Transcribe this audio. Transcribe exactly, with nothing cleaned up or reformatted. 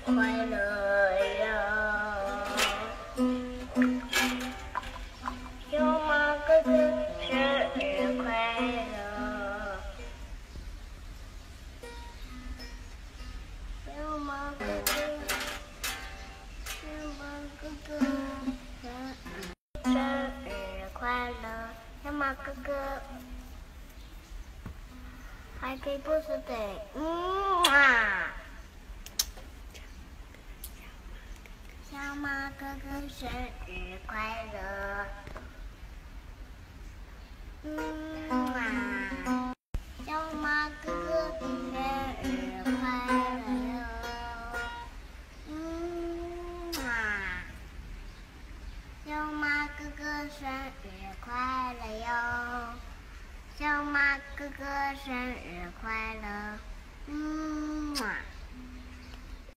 快乐呀！小马哥哥生日快乐！小马哥哥，小马哥哥生日快乐！小马哥哥。Happy birthday！ 嗯啊！小马哥哥生日快乐！嗯啊！